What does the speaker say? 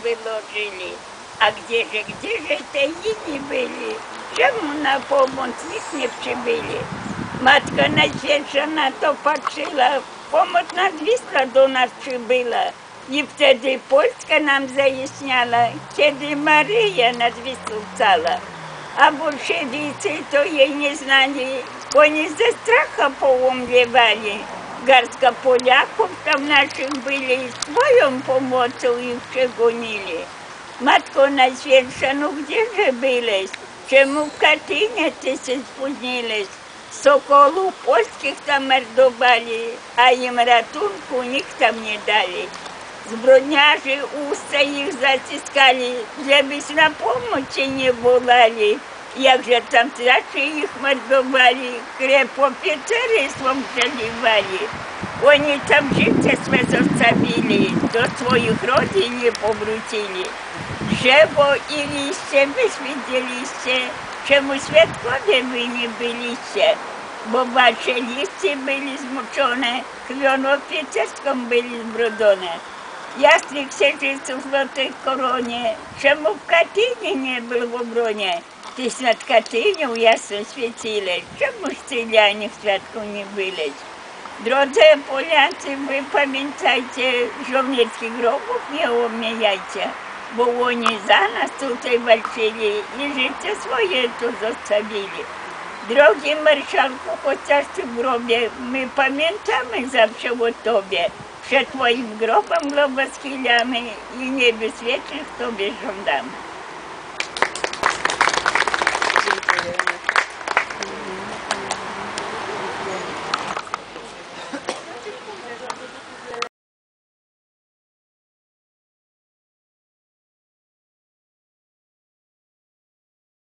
wyłożyli. A gdzieże te inni byli? Czemu na pomoc nikt nie przybyli? Matka Najświętsza na to patrzyła, pomoc nadwisła do nas przybyła. I wtedy Polska nam zaistniała, kiedy Maryja nas wysłuchała. A bolszewicy to jej nie znali, oni ze stracha połąbiewali. Garstka Polaków tam naszych byli, swoją pomocą ich przegonili. Matko Najświętsza, no gdzieże byłeś? Czemu w Katyniu ty się spóźniłeś? Sokolów polskich tam mordowali, a im ratunku nikt tam nie dali. Zbrodniarzy usta ich zaciskali, żebyś na pomoc się nie wolali. Jakże tam straszy ich mordowali, krew oficerstwom przelewali. Oni tam życie swe zostawili, do swoich rodzin nie powrócili. Drzewo i liście wyś widzieliście, czemu świadkowie wy nie byliście? Bo wasze liście byli zmoczone, krwią oficerską byli zbrodzone. Jasnych księżyców w złotej koronie, czemu w Katyniu nie był w obronie? Tyś nad Katynią jasno świeciłeś, czemuż ty dla nich świadką nie byłeś? Drodzy Polacy, wy pamiętajcie, żołnierskich grobów nie omijajcie, bo oni za nas tutaj walczyli i życie swoje tu zostawili. Drogi marszałku, chociaż ty w grobie, my pamiętamy zawsze o tobie. Przed twoim grobem globa schylamy i niebios wiecznych tobie żądamy.